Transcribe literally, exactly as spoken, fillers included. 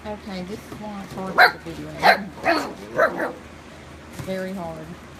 Okay, this is one hard for the video. Very hard.